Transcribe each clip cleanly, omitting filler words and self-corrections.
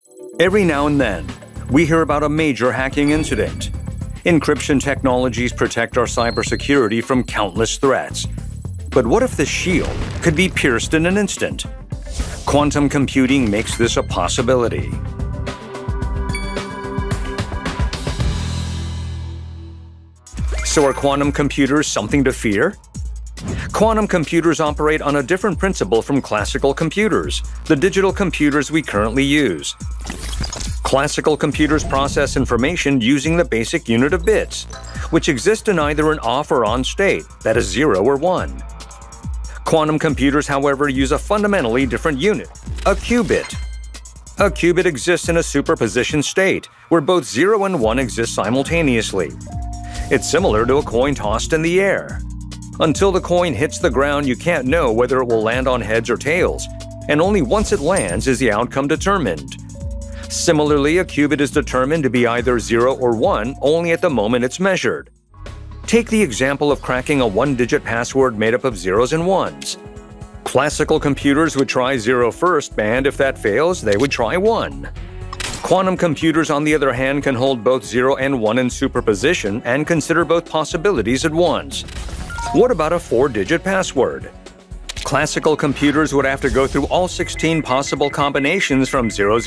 Every now and then, we hear about a major hacking incident. Encryption technologies protect our cybersecurity from countless threats. But what if the shield could be pierced in an instant? Quantum computing makes this a possibility. So are quantum computers something to fear? Quantum computers operate on a different principle from classical computers, the digital computers we currently use. Classical computers process information using the basic unit of bits, which exist in either an off or on state, that is 0 or 1. Quantum computers, however, use a fundamentally different unit, a qubit. A qubit exists in a superposition state, where both 0 and 1 exist simultaneously. It's similar to a coin tossed in the air. Until the coin hits the ground, you can't know whether it will land on heads or tails, and only once it lands is the outcome determined. Similarly, a qubit is determined to be either 0 or 1 only at the moment it's measured. Take the example of cracking a one-digit password made up of zeros and ones. Classical computers would try 0 first, and if that fails, they would try 1. Quantum computers, on the other hand, can hold both 0 and 1 in superposition and consider both possibilities at once. What about a 4-digit password? Classical computers would have to go through all 16 possible combinations from 0000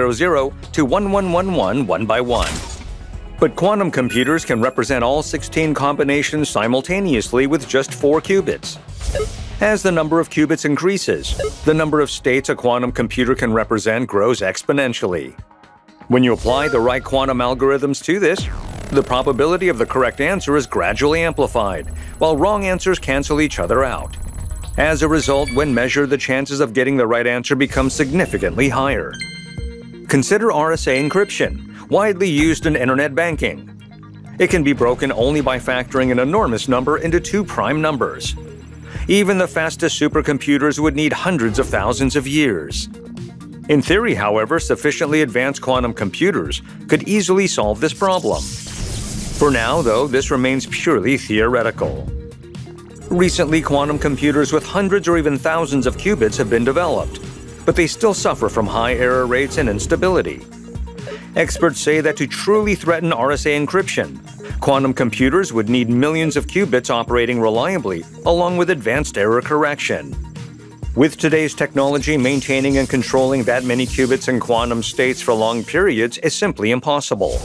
to 1111 one by one. But quantum computers can represent all 16 combinations simultaneously with just 4 qubits. As the number of qubits increases, the number of states a quantum computer can represent grows exponentially. When you apply the right quantum algorithms to this, the probability of the correct answer is gradually amplified, while wrong answers cancel each other out. As a result, when measured, the chances of getting the right answer become significantly higher. Consider RSA encryption, widely used in internet banking. It can be broken only by factoring an enormous number into 2 prime numbers. Even the fastest supercomputers would need hundreds of thousands of years. In theory, however, sufficiently advanced quantum computers could easily solve this problem. For now, though, this remains purely theoretical. Recently, quantum computers with hundreds or even thousands of qubits have been developed, but they still suffer from high error rates and instability. Experts say that to truly threaten RSA encryption, quantum computers would need millions of qubits operating reliably, along with advanced error correction. With today's technology, maintaining and controlling that many qubits in quantum states for long periods is simply impossible.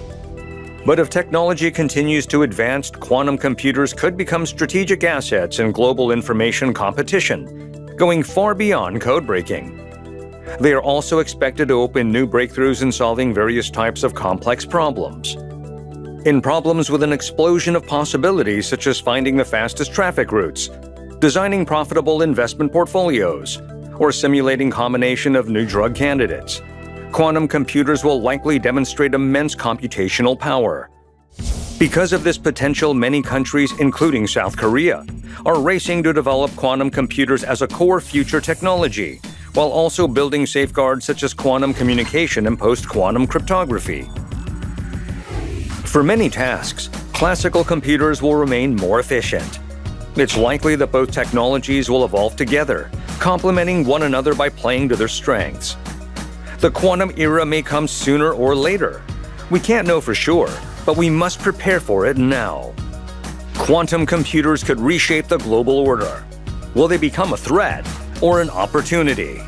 But if technology continues to advance, quantum computers could become strategic assets in global information competition, going far beyond code breaking. They are also expected to open new breakthroughs in solving various types of complex problems. In problems with an explosion of possibilities, such as finding the fastest traffic routes, designing profitable investment portfolios, or simulating combination of new drug candidates, quantum computers will likely demonstrate immense computational power. Because of this potential, many countries, including South Korea, are racing to develop quantum computers as a core future technology, while also building safeguards such as quantum communication and post-quantum cryptography. For many tasks, classical computers will remain more efficient. It's likely that both technologies will evolve together, complementing one another by playing to their strengths. The quantum era may come sooner or later. We can't know for sure, but we must prepare for it now. Quantum computers could reshape the global order. Will they become a threat or an opportunity?